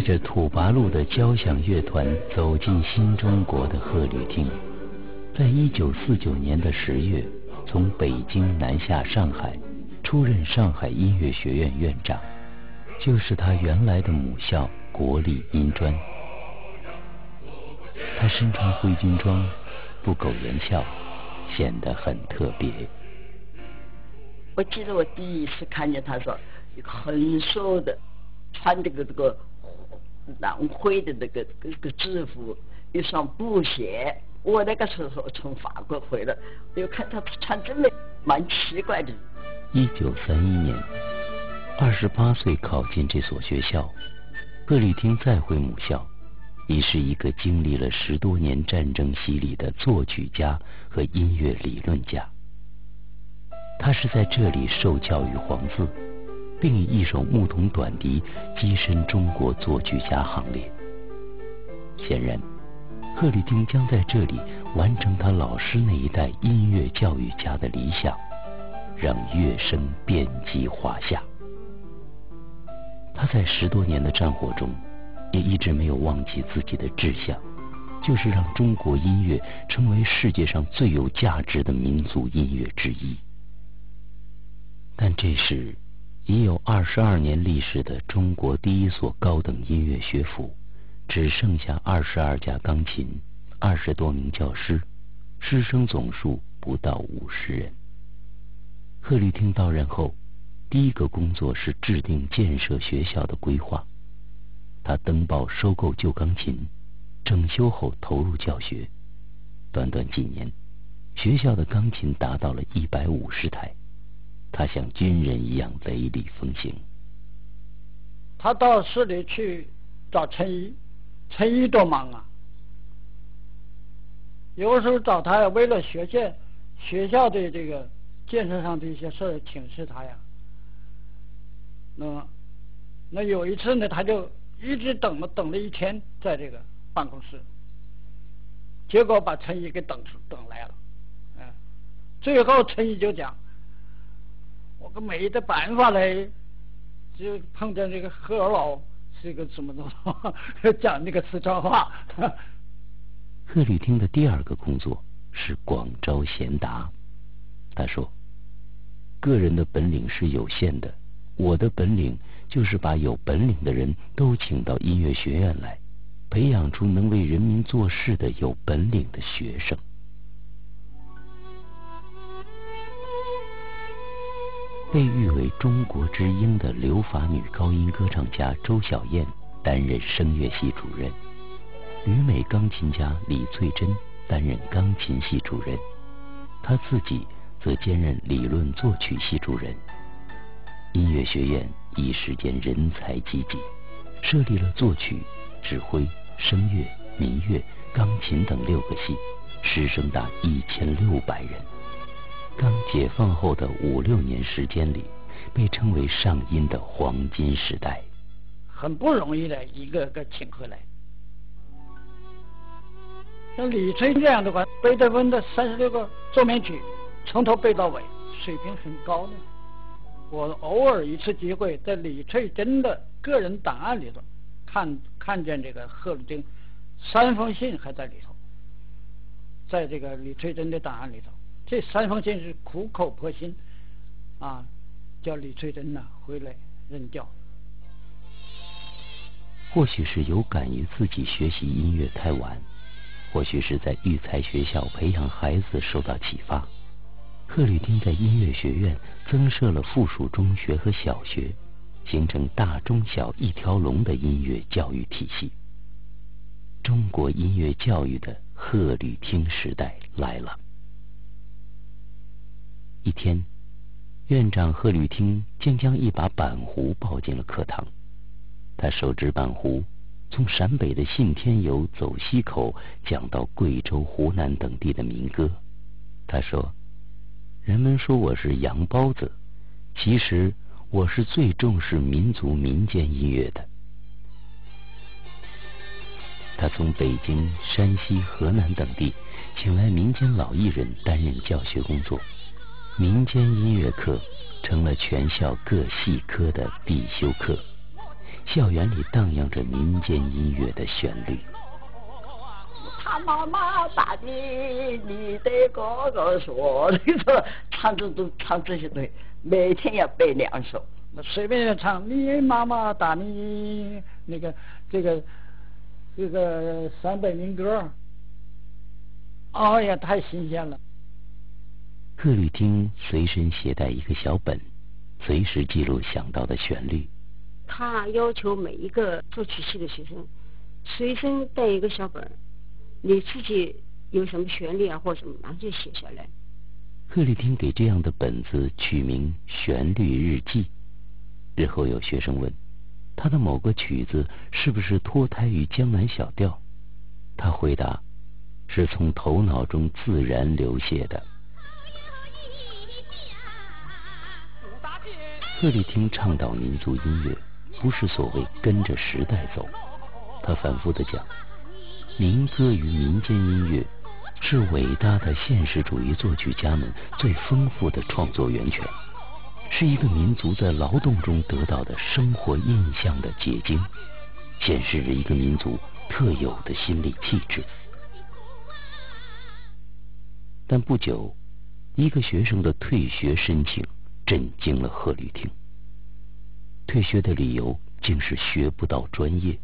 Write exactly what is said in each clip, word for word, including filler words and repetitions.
着土八路的交响乐团走进新中国的贺绿汀，在一九四九年的十月，从北京南下上海，出任上海音乐学院院长，就是他原来的母校国立音专。他身穿灰军装，不苟言笑，显得很特别。 我记得我第一次看见他说，一个很瘦的，穿这个这个蓝灰的那个这个制服，一双布鞋。我那个时候从法国回来，我又看他穿这么蛮奇怪的。 一九三一年，二十八岁考进这所学校，贺绿汀再回母校，已是一个经历了十多年战争洗礼的作曲家和音乐理论家。他是在这里受教于黄自，并以一首牧童短笛跻身中国作曲家行列。显然，贺绿汀将在这里完成他老师那一代音乐教育家的理想，让乐声遍及华夏。他在十多年的战火中，也一直没有忘记自己的志向，就是让中国音乐成为世界上最有价值的民族音乐之一。但这时，已有二十二年历史的中国第一所高等音乐学府，只剩下二十二架钢琴，二十多名教师，师生总数不到五十人。贺绿汀到任后，第一个工作是制定建设学校的规划。他登报收购旧钢琴，整修后投入教学。短短几年，学校的钢琴达到了一百五十台。他像军人一样雷厉风行。 他到市里去找陈仪，陈仪多忙啊，有时候找他为了学校学校的这个建设上的一些事儿请示他呀。那那有一次呢，他就一直等了等了一天，在这个办公室，结果把陈仪给等等来了。嗯，最后陈仪就讲，我个没的办法嘞，就碰见这个贺老是个怎么怎么讲那个四川话。 贺绿汀的第二个工作是广招贤达。他说，个人的本领是有限的，我的本领就是把有本领的人都请到音乐学院来，培养出能为人民做事的有本领的学生。被誉为中国之鹰的留法女高音歌唱家周小燕担任声乐系主任，旅美钢琴家李翠珍担任钢琴系主任，她自己则兼任理论作曲系主任。音乐学院一时间人才济济，设立了作曲、指挥、声乐、民乐、钢琴等六个系，师生达一千六百人。刚解放后的五六年时间里，被称为上音的黄金时代。 很不容易的一个个请回来。像李翠这样的话，贝多芬的三十六个奏鸣曲从头背到尾，水平很高的。我偶尔一次机会在李翠珍的个人档案里头看看见这个贺绿汀三封信还在里头，在这个李翠珍的档案里头，这三封信是苦口婆心啊，叫李翠珍呐、啊、回来任教。 或许是有感于自己学习音乐太晚，或许是在育才学校培养孩子受到启发，贺绿汀在音乐学院增设了附属中学和小学，形成大中小一条龙的音乐教育体系。中国音乐教育的贺绿汀时代来了。一天，院长贺绿汀竟将一把板胡抱进了课堂。他手执板胡，从陕北的信天游走西口讲到贵州、湖南等地的民歌。他说，人们说我是洋包子，其实我是最重视民族民间音乐的。他从北京、山西、河南等地请来民间老艺人担任教学工作，民间音乐课成了全校各系科的必修课， 校园里荡漾着民间音乐的旋律。 他妈妈打的，你的哥哥说，你说唱这都唱这些东西，每天要背两首。 随便唱，你妈妈打你那个这个这个陕北民歌，哎呀，太新鲜了。 贺绿汀随身携带一个小本，随时记录想到的旋律。 他要求每一个作曲系的学生随身带一个小本，你自己有什么旋律啊或什么，马上就写下来。 贺绿汀给这样的本子取名《旋律日记》。日后有学生问他的某个曲子是不是脱胎于江南小调，他回答是从头脑中自然流泻的。贺绿汀倡导民族音乐不是所谓跟着时代走，他反复地讲，民歌与民间音乐是伟大的现实主义作曲家们最丰富的创作源泉，是一个民族在劳动中得到的生活印象的结晶，显示着一个民族特有的心理气质。但不久，一个学生的退学申请震惊了贺绿汀。退学的理由竟是学不到专业。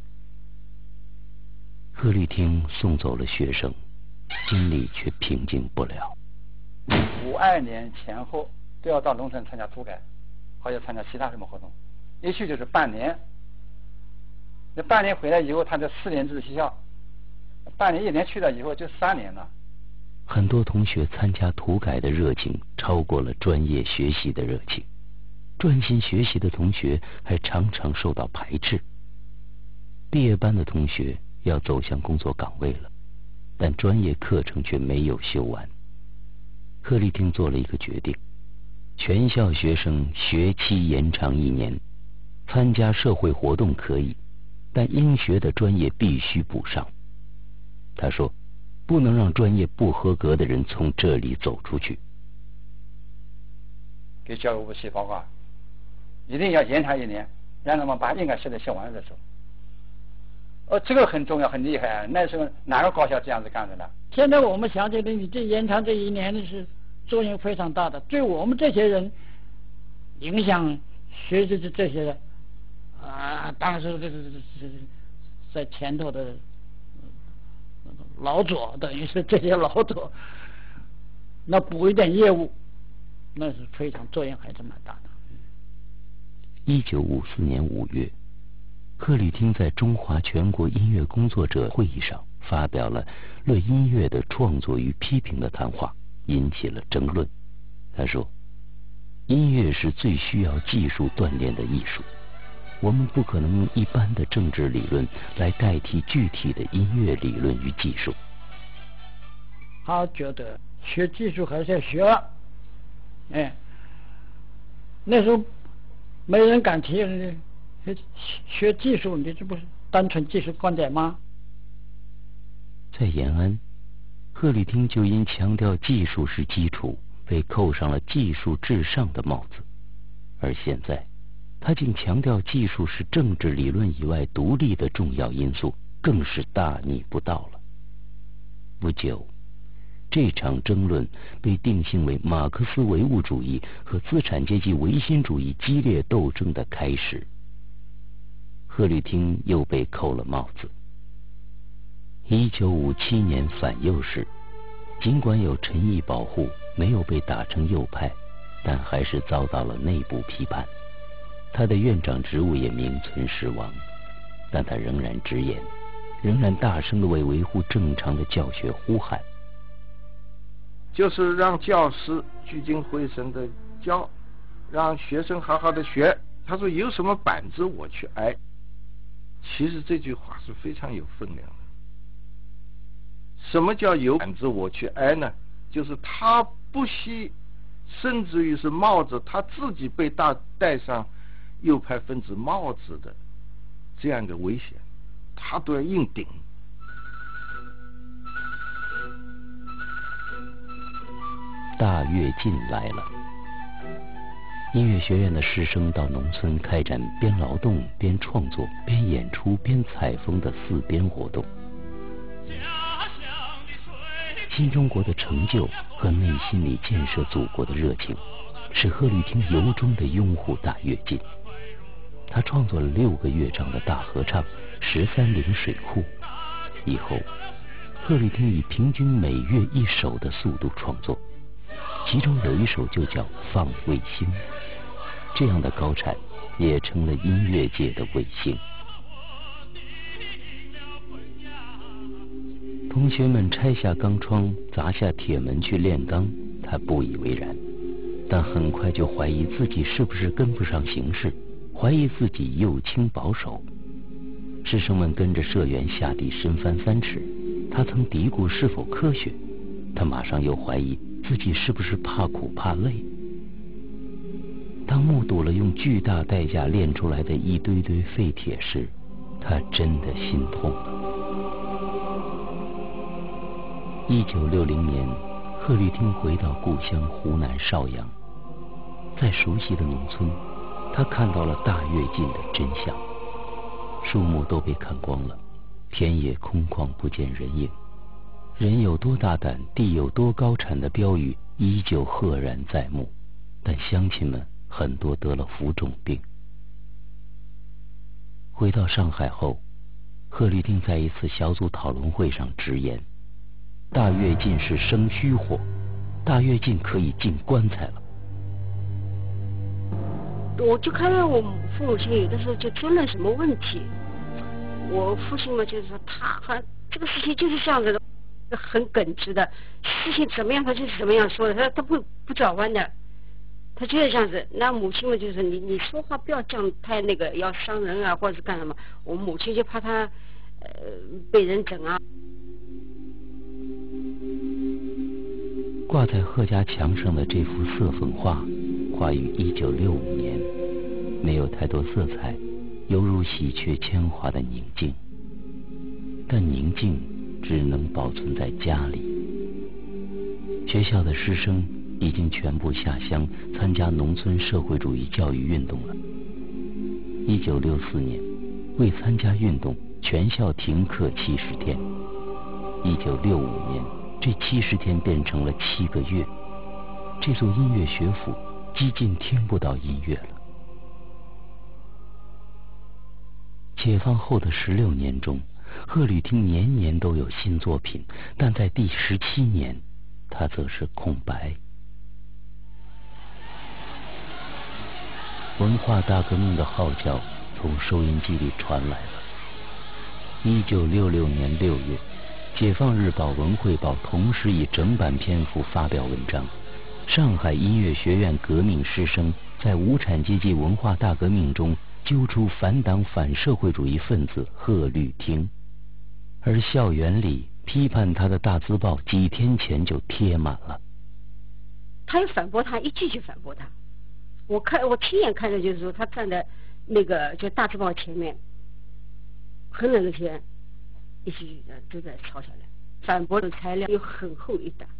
贺绿汀送走了学生，心里却平静不了。 五二年前后都要到农村参加土改，或者参加其他什么活动，一去就是半年。那半年回来以后，他这四年制学校，半年一年去了以后就三年了。 很多同学参加土改的热情超过了专业学习的热情，专心学习的同学还常常受到排斥。毕业班的同学要走向工作岗位了，但专业课程却没有修完。贺绿汀做了一个决定，全校学生学期延长一年，参加社会活动可以，但应学的专业必须补上。他说，不能让专业不合格的人从这里走出去。 给教育部写报告，一定要延长一年，让他们把应该学的学完了再走。哦，这个很重要，很厉害。那时候哪个高校这样子干的呢？现在我们想起来，你这延长这一年的是作用非常大的，对我们这些人影响学习的这些人啊，当时这这这这在前头的老左，等于是这些老左，那补一点业务，那是非常作用还是蛮大的。 一九五四年五月，贺绿汀在中华全国音乐工作者会议上发表了论音乐的创作与批评的谈话，引起了争论。他说，音乐是最需要技术锻炼的艺术，我们不可能用一般的政治理论来代替具体的音乐理论与技术。 他觉得学技术还是要学，哎，那时候没人敢提学技术，你这不是单纯技术观点吗？ 在延安，贺绿汀就因强调技术是基础，被扣上了技术至上的帽子，而现在他竟强调技术是政治理论以外独立的重要因素，更是大逆不道了。不久，这场争论被定性为马克思唯物主义和资产阶级唯心主义激烈斗争的开始。贺绿汀又被扣了帽子。一九五七年反右时，尽管有陈毅保护，没有被打成右派，但还是遭到了内部批判。他的院长职务也名存实亡，但他仍然直言，仍然大声地为维护正常的教学呼喊， 就是让教师聚精会神的教，让学生好好的学。他说有什么板子我去挨。其实这句话是非常有分量的。什么叫有板子我去挨呢？就是他不惜，甚至于是冒着他自己被大戴上右派分子帽子的这样的危险，他都要硬顶。 大跃进来了。 音乐学院的师生到农村开展边劳动边创作边演出边采风的四边活动。新中国的成就和内心里建设祖国的热情，使贺绿汀由衷地拥护大跃进。他创作了六个乐章的大合唱《十三陵水库》，以后贺绿汀以平均每月一首的速度创作，其中有一首就叫《放卫星》，这样的高产也成了音乐界的卫星。同学们拆下钢窗，砸下铁门去炼钢，他不以为然，但很快就怀疑自己是不是跟不上形势，怀疑自己右倾保守。师生们跟着社员下地深翻三尺，他曾嘀咕是否科学，他马上又怀疑自己是不是怕苦怕累。当目睹了用巨大代价炼出来的一堆堆废铁时，他真的心痛了。一九六零年，贺绿汀回到故乡湖南邵阳，在熟悉的农村，他看到了大跃进的真相。树木都被砍光了，田野空旷不见人影，人有多大胆，地有多高产的标语依旧赫然在目，但乡亲们很多得了浮肿病。回到上海后，贺绿汀在一次小组讨论会上直言，大跃进是生虚火，大跃进可以进棺材了。 我就看到我父母亲有的时候就争论什么问题，我父亲嘛就是说他很这个事情就是这样子的，很耿直的，事情怎么样他就是怎么样说的，他他不不转弯的，他就是这样子。那母亲嘛就是说你你说话不要这样太那个要伤人啊，或者是干什么，我母亲就怕他呃被人整啊。 挂在贺家墙上的这幅色粉画，画于一九六五年，没有太多色彩，犹如喜鹊铅华的宁静。但宁静只能保存在家里。学校的师生已经全部下乡参加农村社会主义教育运动了。一九六四年，为参加运动，全校停课七十天。一九六五年，这七十天变成了七个月。这座音乐学府几近听不到音乐了。解放后的十六年中，贺绿汀年年都有新作品，但在第十七年，他则是空白。文化大革命的号角从收音机里传来了。一九六六年六月，解放日报、文汇报同时以整版篇幅发表文章，上海音乐学院革命师生在无产阶级文化大革命中揪出反党反社会主义分子贺绿汀，而校园里批判他的大字报几天前就贴满了。 他又反驳他，一句就反驳他。我看我亲眼看着，就是说他站在那个就大字报前面，很冷的天，一句都在抄下来，反驳的材料又很厚一沓。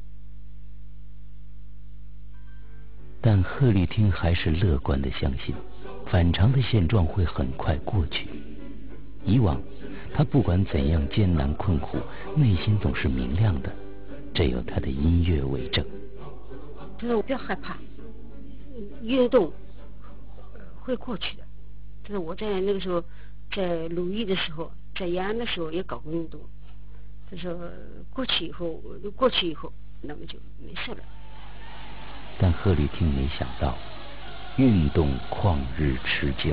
但贺绿汀还是乐观地相信，反常的现状会很快过去。以往，他不管怎样艰难困苦，内心总是明亮的，这有他的音乐为证。 就是我不要害怕，运动会过去的。就是我在那个时候，在鲁豫的时候，在延安的时候也搞过运动。他说过去以后，过去以后，那么就没事了。 但贺绿汀没想到，运动旷日持久。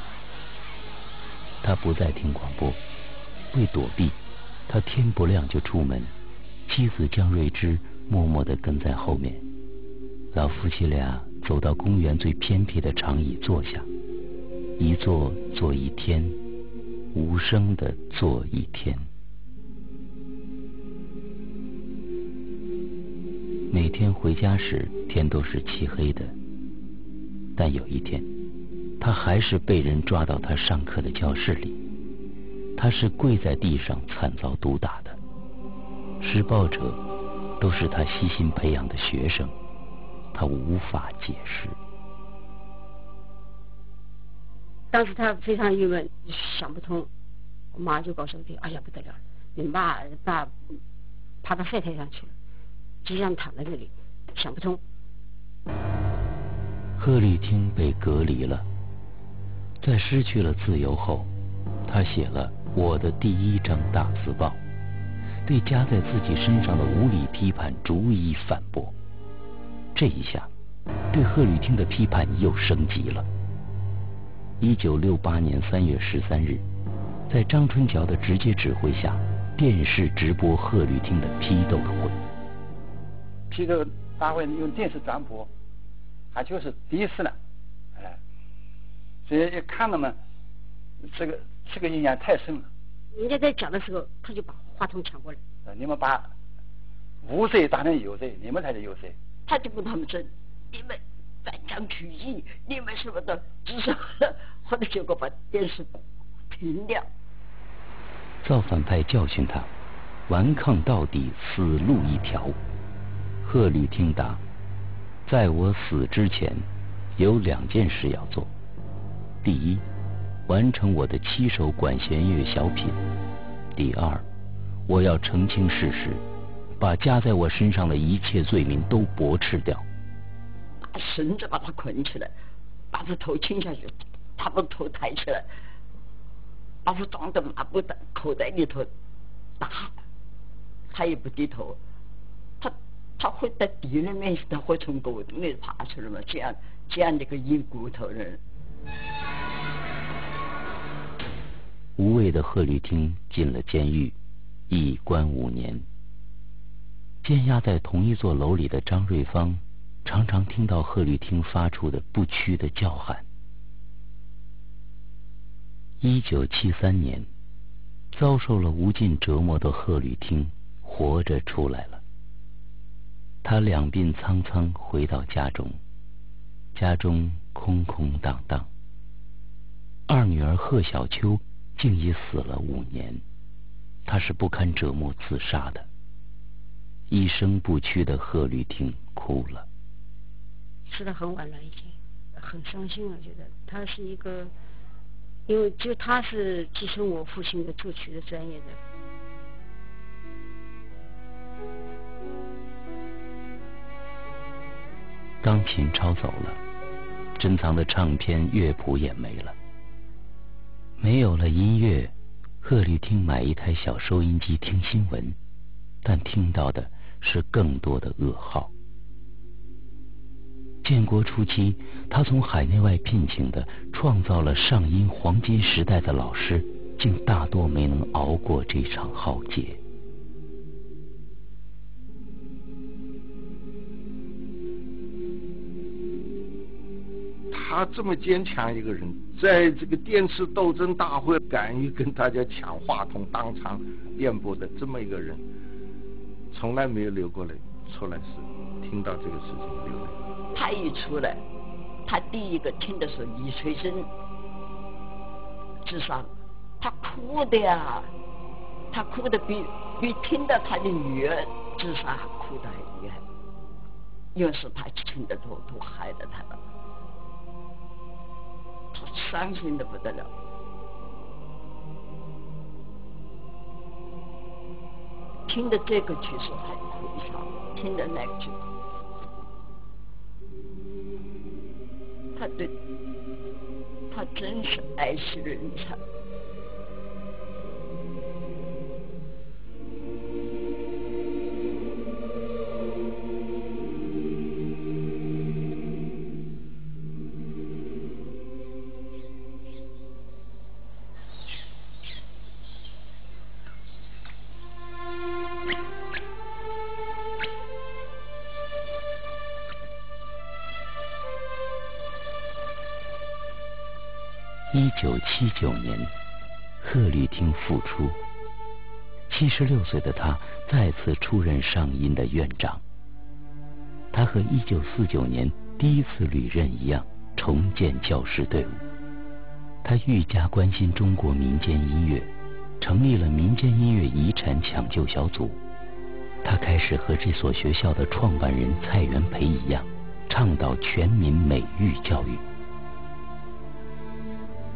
他不再听广播，为躲避，他天不亮就出门，妻子江瑞芝默默地跟在后面。老夫妻俩走到公园最偏僻的长椅坐下，一坐坐一天，无声地坐一天。每天回家时天都是漆黑的，但有一天他还是被人抓到他上课的教室里，他是跪在地上惨遭毒打的，施暴者都是他悉心培养的学生，他无法解释。 当时他非常郁闷，想不通。我妈就告诉我弟，哎呀不得了，你妈爸爬到晒台上去了，就这样躺在那里，想不通。 贺绿汀被隔离了，在失去了自由后，他写了我的第一张大字报，对加在自己身上的无理批判逐一反驳。这一下，对贺绿汀的批判又升级了。一九六八年三月十三日，在张春桥的直接指挥下，电视直播贺绿汀的批斗会。 批斗大会用电视转播，还就是第一次了，哎，所以一看了嘛，这个这个印象太深了。 人家在讲的时候，他就把话筒抢过来。 你们把无罪当成有罪，你们才是有罪。 他就跟他们争，你们反将取义，你们什么的，至少后来结果把电视停掉。 造反派教训他，顽抗到底，死路一条。贺绿汀答：在我死之前，有两件事要做。第一，完成我的七首管弦乐小品；第二，我要澄清事实，把加在我身上的一切罪名都驳斥掉。 拿绳子把他捆起来，把他头倾下去，他把头抬起来，把他装的麻布的口袋里头打，他也不低头。他他会在敌人面前，他会从狗洞里爬出来吗？这样这样的一个硬骨头人。 无畏的贺绿汀进了监狱，一关五年。监押在同一座楼里的张瑞芳，常常听到贺绿汀发出的不屈的叫喊。一九七三年，遭受了无尽折磨的贺绿汀活着出来了。他两鬓苍苍回到家中，家中空空荡荡。二女儿贺小秋竟已死了五年，她是不堪折磨自杀的。一生不屈的贺绿汀哭了。 死得很晚了，已经很伤心了。觉得他是一个，因为就他是继承我父亲的作曲的专业的。 钢琴抄走了，珍藏的唱片乐谱也没了。没有了音乐，贺绿汀买一台小收音机听新闻，但听到的是更多的噩耗。建国初期，他从海内外聘请的创造了上音黄金时代的老师，竟大多没能熬过这场浩劫。 他这么坚强一个人，在这个电视斗争大会敢于跟大家抢话筒当场辩驳的这么一个人，从来没有流过泪，出来是听到这个事情流泪。 他一出来，他第一个听的是李垂珍自杀了，他哭的呀，他哭的比比听到他的女儿自杀还哭得还厉害，因为是他亲的头都害了他了。他伤心的不得了，听的这个曲子还悲伤，听的那个曲子，他对，他真是爱惜人才。 一九七九年，贺绿汀复出。七十六岁的他再次出任上音的院长。他和一九四九年第一次履任一样，重建教师队伍。他愈加关心中国民间音乐，成立了民间音乐遗产抢救小组。他开始和这所学校的创办人蔡元培一样，倡导全民美育教育。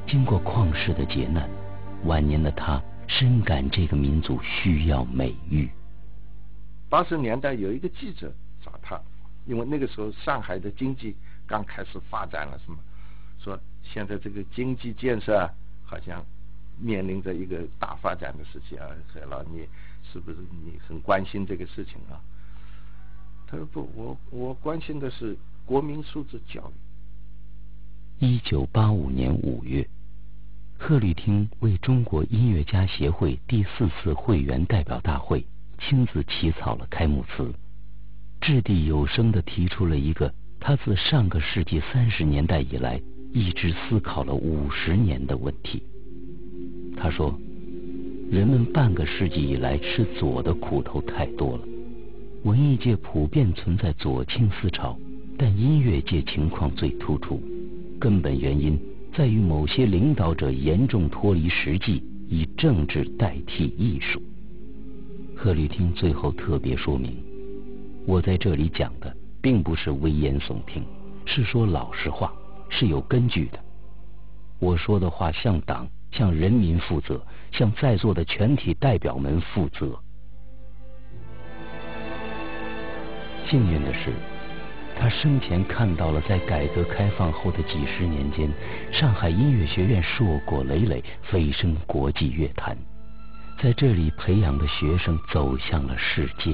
经过旷世的劫难，晚年的他深感这个民族需要美育。 八十年代有一个记者找他，因为那个时候上海的经济刚开始发展了，什么说现在这个经济建设啊好像面临着一个大发展的时期啊，海老你是不是你很关心这个事情啊？他说不，我我关心的是国民素质教育。 一九八五年五月，贺绿汀为中国音乐家协会第四次会员代表大会亲自起草了开幕词，掷地有声地提出了一个他自上个世纪三十年代以来一直思考了五十年的问题。他说，人们半个世纪以来吃左的苦头太多了，文艺界普遍存在左倾思潮，但音乐界情况最突出，根本原因在于某些领导者严重脱离实际，以政治代替艺术。贺绿汀最后特别说明，我在这里讲的并不是危言耸听，是说老实话，是有根据的。我说的话向党、向人民负责，向在座的全体代表们负责。幸运的是，他生前看到了在改革开放后的几十年间，上海音乐学院硕果累累，蜚声国际乐坛，在这里培养的学生走向了世界。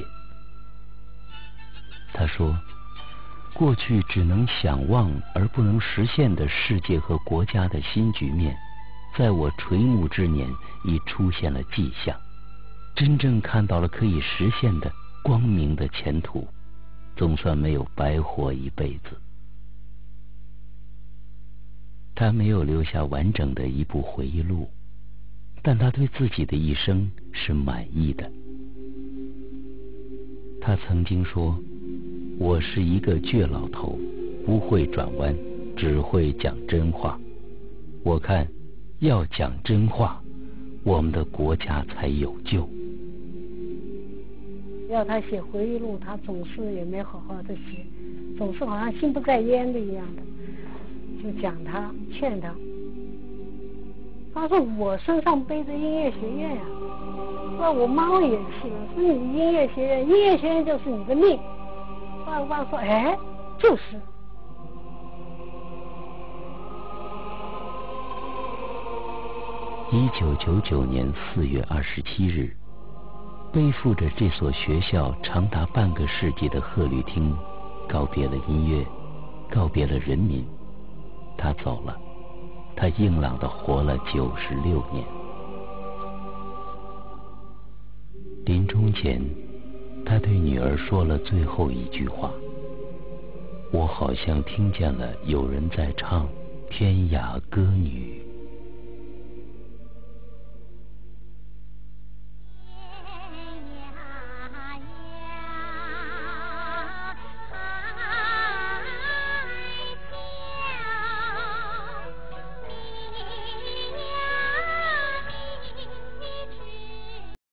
他说，过去只能想望而不能实现的世界和国家的新局面，在我垂暮之年已出现了迹象，真正看到了可以实现的光明的前途，总算没有白活一辈子。他没有留下完整的一部回忆录，但他对自己的一生是满意的。他曾经说，我是一个倔老头，不会转弯，只会讲真话。我看要讲真话，我们的国家才有救。 要他写回忆录，他总是也没好好的写，总是好像心不在焉的一样的，就讲他，劝他。他说我身上背着音乐学院呀、啊，那我妈妈也是，说你音乐学院，音乐学院就是你的命。爸爸说，哎，就是。 一九九九年四月二十七日，背负着这所学校长达半个世纪的贺绿汀，告别了音乐，告别了人民。他走了，他硬朗地活了九十六年。临终前，他对女儿说了最后一句话：我好像听见了有人在唱《天涯歌女》。